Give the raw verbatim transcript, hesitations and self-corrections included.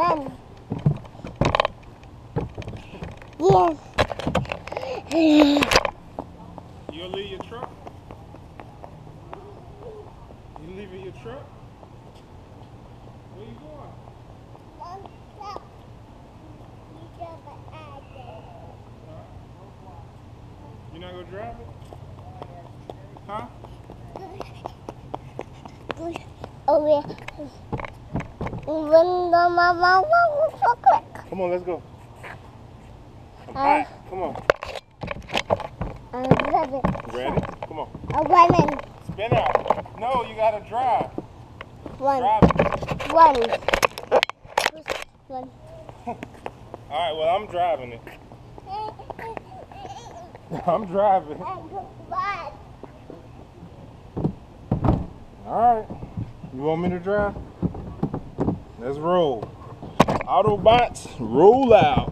Run. Yes. You'll leave your truck? You leaving your truck? Where you going? You're not gonna drive it? Huh? Oh yeah. When the mama was so quick. Come on, let's go. I'm Uh, hot. Come on. I'm ready. Ready? Come on. I'm running. Spin out. No, you gotta drive. One. Drive it. One. One. Alright, well, I'm driving it. I'm driving. Alright. You want me to drive? Let's roll. Autobots, roll out.